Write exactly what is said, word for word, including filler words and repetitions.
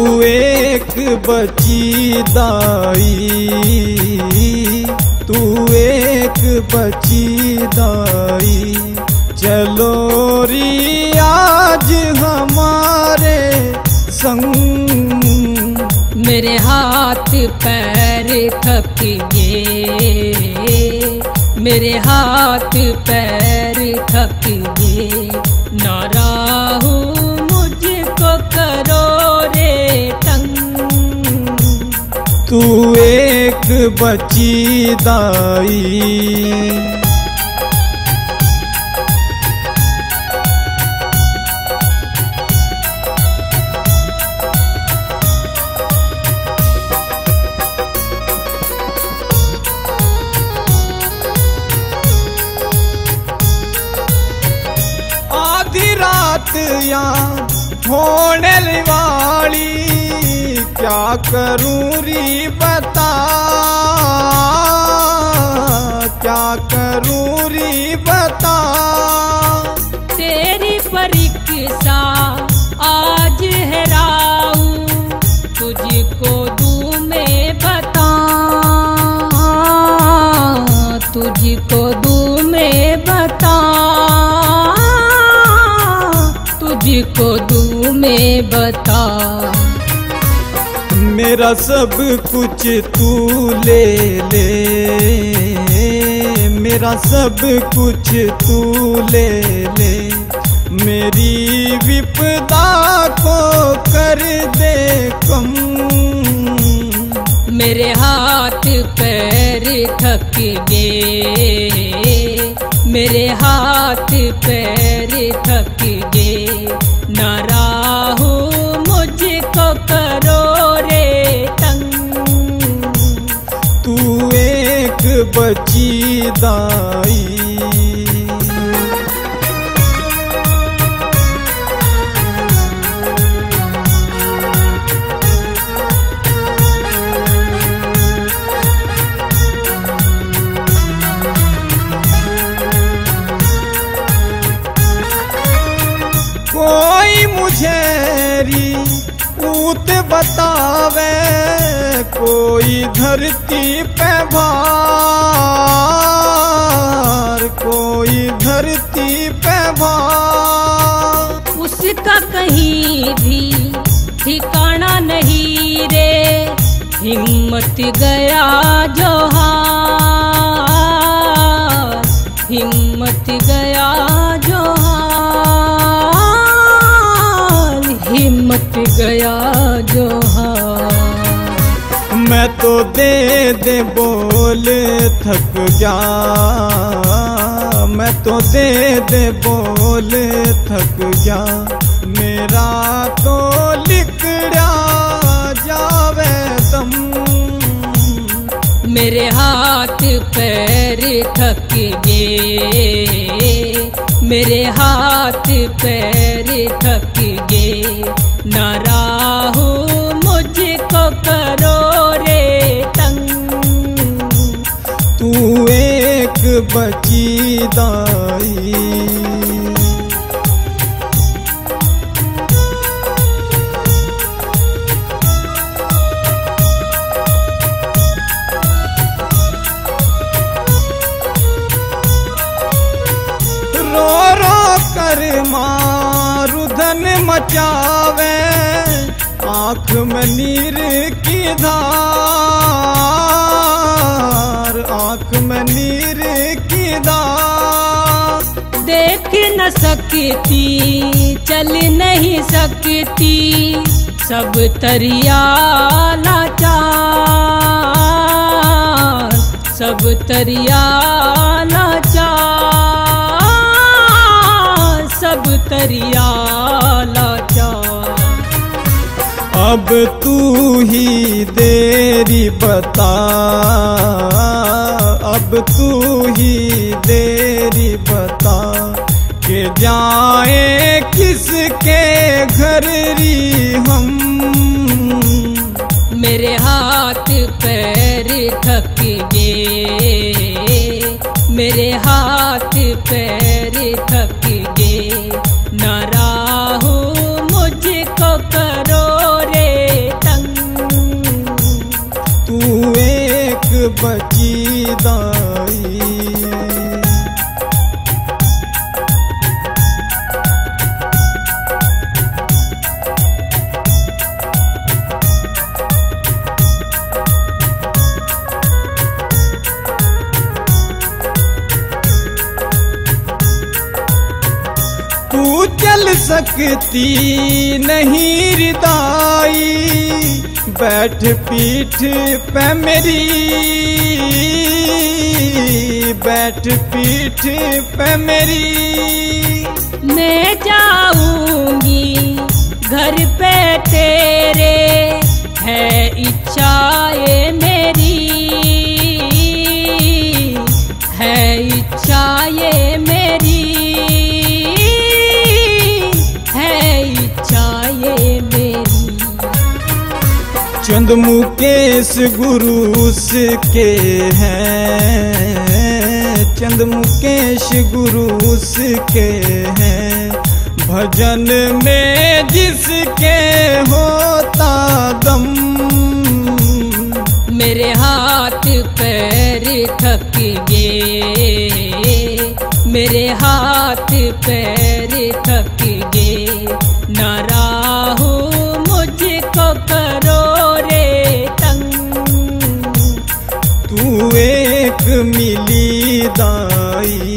एक बची दाई, तू एक बची दाई, चलो री आज हमारे संग। मेरे हाथ पैर थक गए, मेरे हाथ पैर थक गए, ना राहु मुझको करो रे तंग। तू एक बची दाई। रात या होने वाली क्या करूं री बता, क्या करूं री बता। तेरी परीक्षा आज हैराऊं, तुझको दूं मैं बता, तुझको दूं मैं बता, तुझको दूं मैं बता। मेरा सब कुछ तू ले ले, मेरा सब कुछ तू ले ले, मेरी विपदा को कर दे कम। मेरे हाथ पैर थक गए, मेरे हाथ पैर थक गए, ना राहु मुझको करो रे तंग। तू एक बची दाई। कोई मुझे री ऊत बतावे, कोई धरती पे भार, कोई धरती पे भार। उसका कहीं भी ठिकाना नहीं रे, हिम्मत गया जोहार, हिम्मत गया जोहार, हिम्मत गया जोहार। मैं तो दे दे बोल थक गया, मैं तो दे दे बोल थक गया, मेरा तो लिखड़ा जावे दम। मेरे हाथ पैर थक गए, मेरे हाथ पैर थक गए, ना राहु मुझको करो रे तंग। तू एक बची दाई। रो रो कर मारुधन मचावे, आँख में नीर की धार, आँख में नीर की धार। देख न सकती चल नहीं सकती, सब तरिया लाचार, सब तरिया लाचार, सब तरिया लाचार। अब तू ही देरी बता, अब तू ही देरी बता, के जाए किसके घर री हम। मेरे हाथ पैर थक गए, मेरे हाथ पैर थक गए, ना राहु मुझको करो रे बची दाई। तू चल सकती नहीं रिदाई, बैठ पीठ पे मेरी, बैठ पीठ पे मेरी। मैं जाऊंगी घर पे तेरे, है इच्छा ये मेरी, है इच्छा ये मेरी, चंद मुकेश गुरु उसके हैं, चंद मुकेश गुरु उसके हैं, भजन में जिसके होता दम। मेरे हाथ पैर थक गए, मेरे हाथ पैर थक गए, न राहु मुझको करो रे तंग। तू एक मिली दाई,